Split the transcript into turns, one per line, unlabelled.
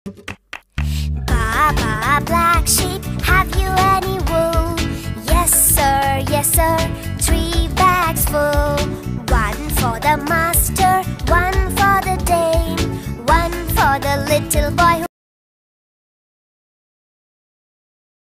Ba, ba, black sheep, have you any wool? Yes sir, 3 bags full. One for the master, one for the dame, one for the little boy who